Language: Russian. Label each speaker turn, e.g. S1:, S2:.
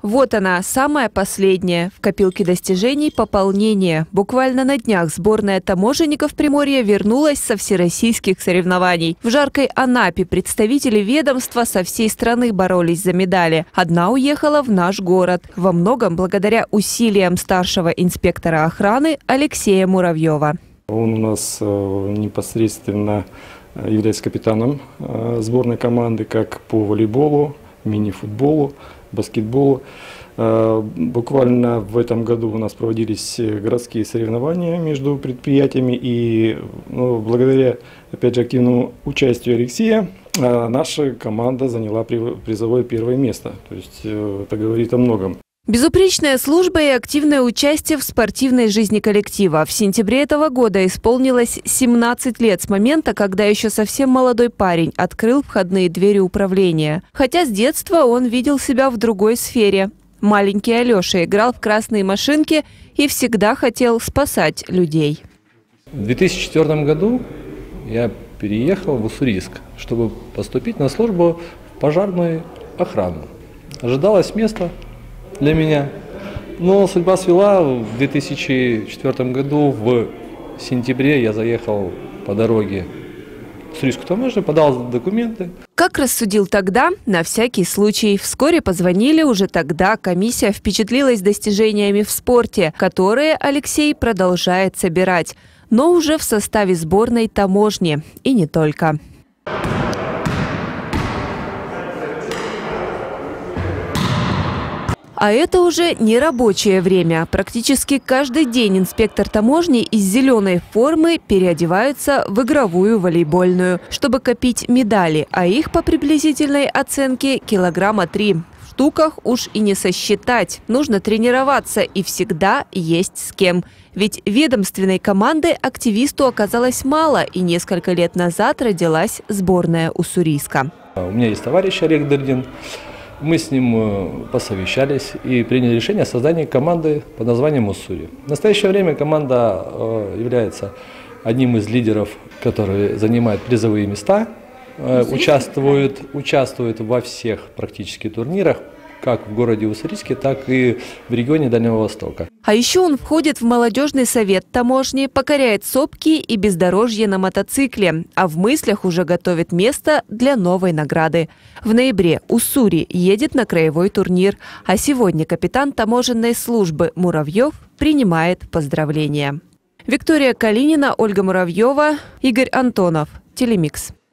S1: Вот она, самая последняя. В копилке достижений пополнение. Буквально на днях сборная таможенников Приморья вернулась со всероссийских соревнований. В жаркой Анапе представители ведомства со всей страны боролись за медали. Одна уехала в наш город. Во многом благодаря усилиям старшего инспектора охраны Алексея Муравьева.
S2: Он у нас непосредственно является капитаном сборной команды как по волейболу, мини-футболу, баскетболу. Буквально в этом году у нас проводились городские соревнования между предприятиями, и благодаря, опять же, активному участию Алексея наша команда заняла призовое первое место. То есть это говорит о многом.
S1: Безупречная служба и активное участие в спортивной жизни коллектива. В сентябре этого года исполнилось 17 лет с момента, когда еще совсем молодой парень открыл входные двери управления. Хотя с детства он видел себя в другой сфере. Маленький Алеша играл в красные машинки и всегда хотел спасать людей.
S3: В 2004 году я переехал в Уссурийск, чтобы поступить на службу в пожарную охрану. Ожидалось место для меня, но судьба свела. В 2004 году в сентябре я заехал по дороге в Уссурийскую таможню, подал документы.
S1: Как рассудил тогда, на всякий случай. Вскоре позвонили, уже тогда комиссия впечатлилась достижениями в спорте, которые Алексей продолжает собирать, но уже в составе сборной таможни. И не только. А это уже не рабочее время. Практически каждый день инспектор таможни из зеленой формы переодевается в игровую волейбольную, чтобы копить медали, а их по приблизительной оценке килограмма 3. В штуках уж и не сосчитать. Нужно тренироваться, и всегда есть с кем. Ведь ведомственной команды активисту оказалось мало, и несколько лет назад родилась сборная Уссурийска.
S3: У меня есть товарищ Олег Дырдин. Мы с ним посовещались и приняли решение о создании команды под названием «Уссури». В настоящее время команда является одним из лидеров, которые занимают призовые места, участвует во всех практически турнирах, как в городе Уссурийске, так и в регионе Дальнего Востока.
S1: А еще он входит в молодежный совет таможни, покоряет сопки и бездорожье на мотоцикле, а в мыслях уже готовит место для новой награды. В ноябре Уссури едет на краевой турнир, а сегодня капитан таможенной службы Муравьев принимает поздравления. Виктория Калинина, Ольга Муравьева, Игорь Антонов. Телемикс.